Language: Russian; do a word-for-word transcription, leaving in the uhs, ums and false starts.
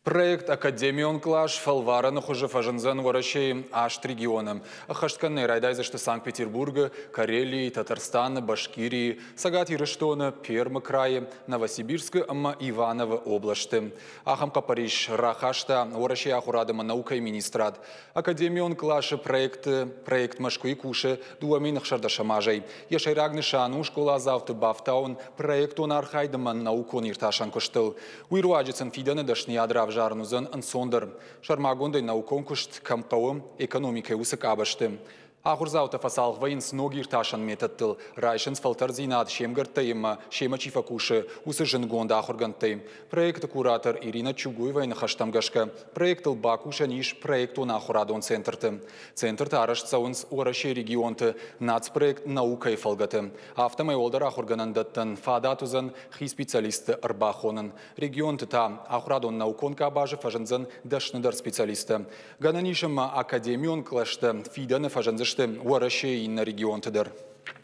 Проект «Академион клаш» фалвараны хуже фажынзан варашей ашт регионам. Ахаштканный райдайзашты Санкт-Петербурга, Карелии, Татарстана, Башкирии, Сагат Ирыштона, Пермы крае, Новосибирска, Амма Иваново области. Ахамка Париж Рахашта, варашей ахурадама наука и министрат. «Академион клаш» проект, проект Машкуи Куши, дуаминах шардашамажей. Ешайрагны шану школа завты Бафтаун, проект он архайдама науку нирташан куштыл. Уируаджицын фиданы дашни адрав жарнузан ансондер. Шармагондай науконкушт кампауым экономикой усык абашты. Ахурзаута фасалх вайнс ногир ташан метаттыл. Райшынс фалтарзинат шемгартайма, шема чифакуши, усы жингонда ахургантай. Проект куратор Ирина Чугуева на хаштамгашка. Проект Бакуша ниш проекту на ахурадон центрты. Центр тарашцаунс ураши регионты, нацпроект наука и фалгаты. Автомай олдар ахурганандаттан фадатузан хи специалисты арбахонан. Регионты та ахурадон науконка абажи фажанзан дашныдар специалисты. Гананишам академион клашта фиданы фажанзаш Уарашей на регион Тедер.